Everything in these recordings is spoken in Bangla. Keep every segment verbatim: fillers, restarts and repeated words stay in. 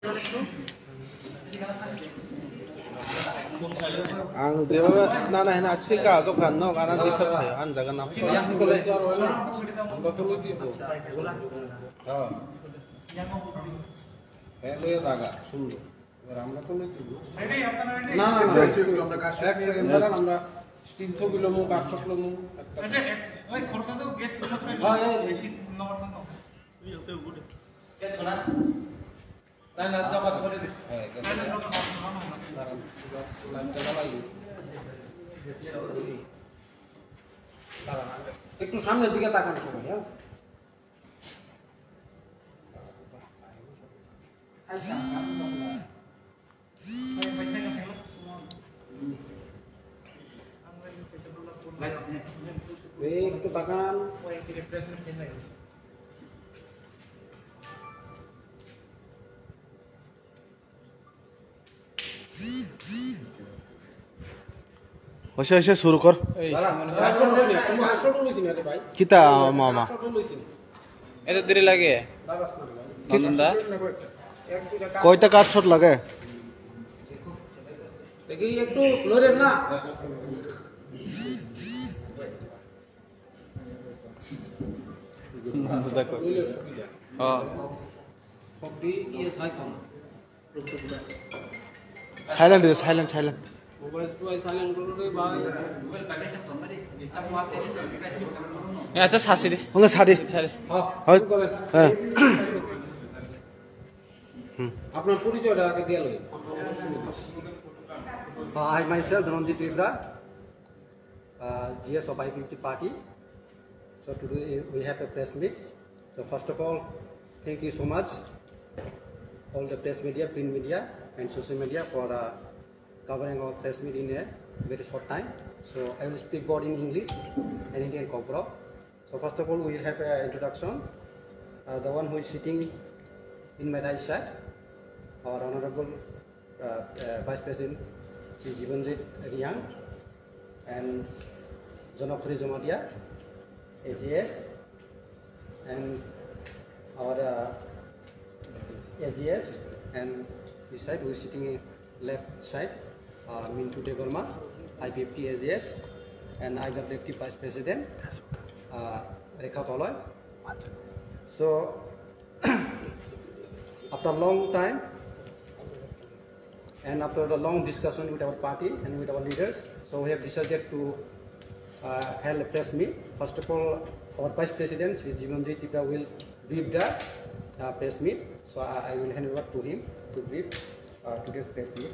Ang jebabe nana hina thika jokhan no kana disap thayo an jaga nam yang kole আমরা তো লই দিব হ্যাঁ হ্যাঁ লই জায়গা সুন্দর এবার আমরা তো লই দিব না না না আমরা কাজ এক সেকেন্ড দাঁড়ান আমরা তিনশো কিলো মু আটশো কিলো মু এটা ওই খরচা তো গেট ফিল হ্যাঁ বেশি নম্বর না এই হতে গুড গেট ছনা না না দাবা করে দে হ্যাঁ দাঁড়ান লাইনটা চালাই একটু সামনের দিকে তাকান সবাই হ্যাঁ একটু তাকান হইছে হইছে শুরু কর কিতা মামা এটা দেরি লাগে নন্দা কয়টা কাট শট লাগে দেখি একটু লরেন না দেখো হ্যাঁ সবটি ইয়ে থাকতো না সাইলেন্ট দে সাইলেন্ট সাইলেন্ট মোবাইল তো সাইলেন্ট করে রে ভাই মোবাইল প্যাকেশন তো মানে ডিস্টার্ব মারতে এ আচ্ছা সাসি দে ওকে সাদি সাদি হয় হ্যাঁ আপনার পরিচয়টা আগে দিয়ে লই I myself, Dhananjit Tripura, uh, G S of I P P Party. So today we have a press meet. So first of all, thank you so much, all the press media, print media, and social media for uh, covering our press meet in a very short time. So I will speak both in English and Indian Corporate. So first of all, we have an introduction. Uh, the one who is sitting in my right side, our Honorable uh, uh, Vice President, Shri Jivanjit Riyang, and Janakri Jamadia, A G S, and our uh, A G S, and this side we are sitting in left side, uh, Mintu Devarma, I P F T A G S, and I W F T Vice President, uh, Rekha Toloy. So after a long time, and after the long discussion with our party and with our leaders, so we have decided to uh, hold a press meet. First of all, our Vice President, Shri Jivanjit Tripura, will brief the uh, press meet. So I, I will hand over to him to brief uh, today's press meet.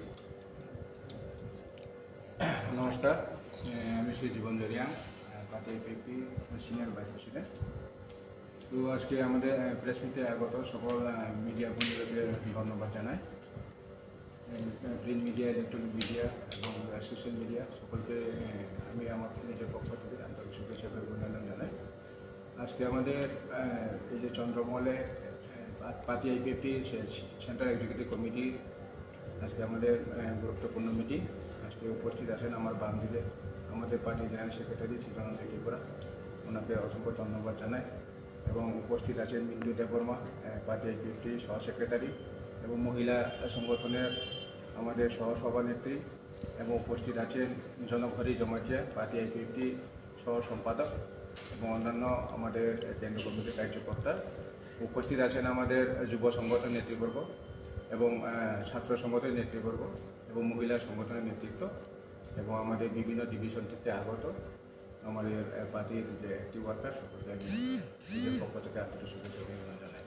নমস্কার, আমি Shri Jiban Jaria, party APP senior vice president. তো আজকে আমাদের প্রেস মিটে আগত সকল মিডিয়া বন্ধুদেরকে ধন্যবাদ জানাই। প্রিন্ট মিডিয়া, ইলেকট্রনিক মিডিয়া এবং সোশ্যাল মিডিয়া সকলকে আমি আমার নিজের পক্ষ থেকে আন্তরিক শুভেচ্ছা অভিনন্দন জানাই। আজকে আমাদের এই যে চন্দ্রমহলে party IPFT central executive committee আজকে আমাদের গুরুত্বপূর্ণ মিটিং। আজকে উপস্থিত আছেন আমার বাম দিকে আমাদের পার্টির জেনারেল সেক্রেটারি শ্রী ধনঞ্জয় ত্রিপুরা, ওনাকে অসংখ্য ধন্যবাদ জানাই। এবং উপস্থিত আছেন মিন্টু দেববর্মা, পার্টি আইপিএফটি সহ সেক্রেটারি এবং মহিলা সংগঠনের আমাদের সহসভানেত্রী, এবং উপস্থিত আছেন জনকহরি জমাতিয়া, পার্টি আইপিএফটি সহ সম্পাদক এবং অন্যান্য আমাদের কেন্দ্র কমিটির কার্যকর্তা। উপস্থিত আছেন আমাদের যুব সংগঠন নেতৃবর্গ এবং ছাত্র সংগঠনের নেতৃবর্গ এবং মহিলা সংগঠনের নেতৃত্ব এবং আমাদের বিভিন্ন ডিভিশন থেকে আগত আমাদের পার্টির যে অ্যাক্টিভ ওয়ার্কার সকলকে আমি নিজের পক্ষ থেকে আন্তরিক শুভেচ্ছা অভিনন্দন জানাই।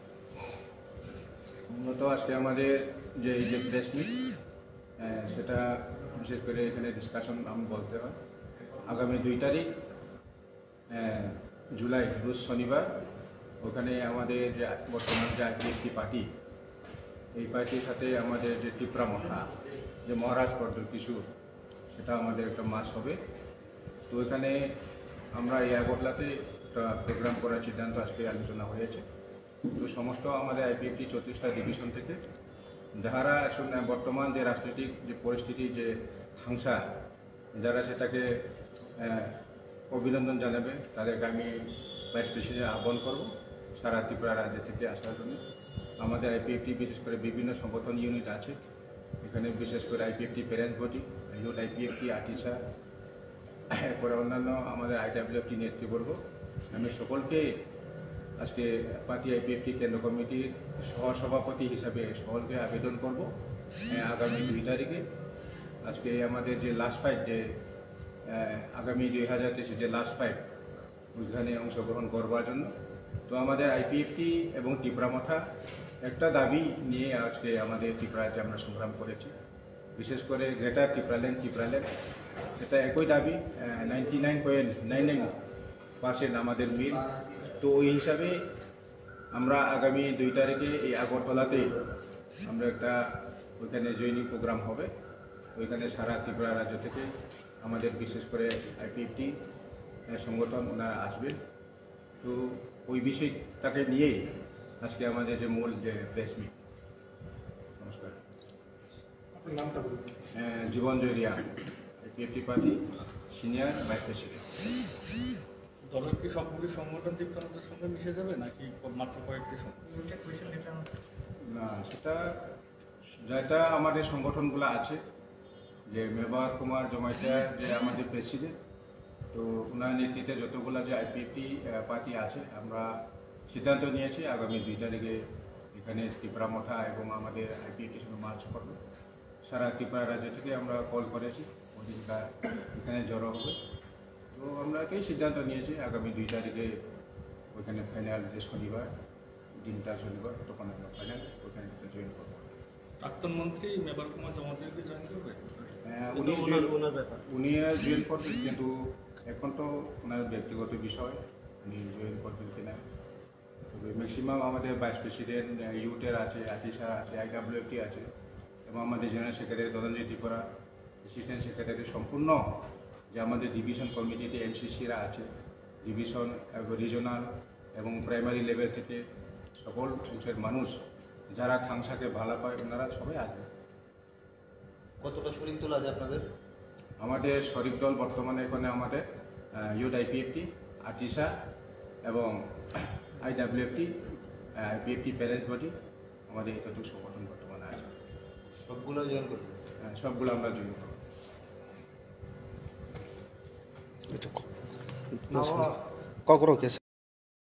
মূলত আজকে আমাদের যে এই যে প্রেস মিট, সেটা বিশেষ করে এখানে ডিসকাশন আমি বলতে হয়। আগামী দুই তারিখ জুলাই রোজ শনিবার ওখানে আমাদের যে বর্তমান যে আইপিএফটি পার্টি, এই পার্টির সাথে আমাদের যে ত্রিপুরা মহা যে মহারাজ পর্যট কিছু, সেটা আমাদের একটা মাস হবে। তো এখানে আমরা এই আগরতলাতে একটা প্রোগ্রাম করার সিদ্ধান্ত আজকে আলোচনা হয়েছে। তো সমস্ত আমাদের আইপিএফটি চৌত্রিশটা ডিভিশন থেকে যারা আসলে বর্তমান যে রাজনৈতিক যে পরিস্থিতি যে ধ্বংসা, যারা সেটাকে অভিনন্দন জানাবে, তাদেরকে আমি ভাইস প্রেসিডেন্ট আহ্বান করব সারা ত্রিপুরা রাজ্য থেকে আসার জন্য। আমাদের আইপিএফটি বিশেষ করে বিভিন্ন সংগঠন ইউনিট আছে। এখানে বিশেষ করে IPFT parents body, youth IPFT, Atisa, এরপরে অন্যান্য আমাদের আইডাব্লিউএফটি নেতৃবর্গ, আমি সকলকে আজকে পার্টি আইপিএফটি কেন্দ্র কমিটির সহসভাপতি হিসাবে সকলকে আবেদন করব আগামী দুই তারিখে আজকে আমাদের যে লাস্ট ফাইট, যে আগামী দুই হাজার তেইশে যে লাস্ট ফাইট, ওইখানে অংশগ্রহণ করবার জন্য। তো আমাদের আইপিএফটি এবং টিপ্রামাথা একটা দাবি নিয়ে আজকে আমাদের ত্রিপুরাতে আমরা সংগ্রাম করেছি, বিশেষ করে গ্রেটার ত্রিপুরাল্যান্ড ত্রিপুরাল্যান্ড সেটা একই দাবি, ninety nine point nine nine percent আমাদের মিল। তো ওই হিসাবে আমরা আগামী দুই তারিখে এই আগরতলাতে আমরা একটা ওইখানে জয়নিং প্রোগ্রাম হবে। ওইখানে সারা ত্রিপুরা রাজ্য থেকে আমাদের বিশেষ করে আইপিএফটি সংগঠন ওনারা আসবেন। তো ওই বিষয়টাকে নিয়েই আজকে আমাদের যে মূল যে প্রেস মিট। নমস্কার। আপনার নামটা বলুন। Jiban Joyria, IPFT party senior vice president. দলের কি সবগুলি সংগঠন তীব্রতার সঙ্গে মিশে যাবে নাকি মাত্র কয়েকটি না, সেটা যেটা আমাদের সংগঠনগুলো আছে, যে মেবার কুমার জমাইতা যে আমাদের প্রেসিডেন্ট, তো ওনার নেতৃত্বে যতগুলো যে আইপিএফটি পার্টি আছে, আমরা সিদ্ধান্ত নিয়েছি আগামী দুই তারিখে এখানে ত্রিপুরামাথা এবং আমাদের আইপিএফটির সঙ্গে মার্চ করবো। সারা ত্রিপুরা রাজ্য থেকে আমরা কল করেছি, ওদিনটা এখানে জড়ো হবে। তো আমরা এটাই সিদ্ধান্ত নিয়েছি আগামী দুই তারিখে ওইখানে ফাইনাল যে শনিবার, দিনটা শনিবার, তখন আমরা ফাইনাল ওইখানে জয়েন করবো। প্রাক্তন মন্ত্রী মেবার কুমার জমাতিকে জয়েন করবে? হ্যাঁ, উনি উনি জয়েন করবেন, কিন্তু এখন তো ওনার ব্যক্তিগত বিষয়, উনি জয়েন করবেন কিনা। তবে ম্যাক্সিমাম আমাদের ভাইস প্রেসিডেন্ট ইউটের আছে, আতিশা আছে, আইডাব্লিউএফটি আছে, এবং আমাদের general secretary Dhananjoy Tripura, assistant secretary, সম্পূর্ণ যে আমাদের ডিভিশন কমিটিতে এমসিসিরা আছে, ডিভিশন এবং রিজনাল এবং প্রাইমারি লেভেল থেকে সকল অংশের মানুষ যারা থাংসাকে ভালো পায়, ওনারা সবাই আসবে। কতটা শরীর তোলা আছে আপনাদের? আমাদের শরিক দল বর্তমানে এখানে আমাদের ইউথ আইপিএফটি, আটিসা এবং আইডাব্লিউএফটি, আইপিএফটি প্যারেন্টস বডি, আমাদের এতটুকু সংগঠন বর্তমানে আছে। সবগুলো জয়েন করবে? হ্যাঁ, সবগুলো আমরা জয়েন করব। কখনো কেসে